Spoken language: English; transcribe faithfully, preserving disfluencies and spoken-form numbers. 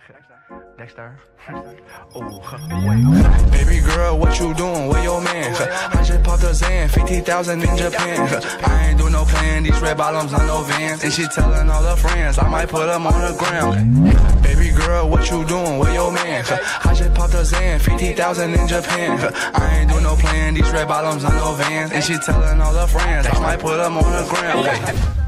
Dexter. Oh, wait. Baby girl, what you doing? Where your man? I just popped a Zan, fifty thousand in Japan. I ain't do no plan, these red bottoms on no Vans. And she telling all her friends, I might put them on the ground. Baby girl, what you doing? Where your man? I just popped a Zan, fifty thousand in Japan. I ain't do no plan, these red bottoms on no Vans. And she telling all her friends, I might put them on the ground.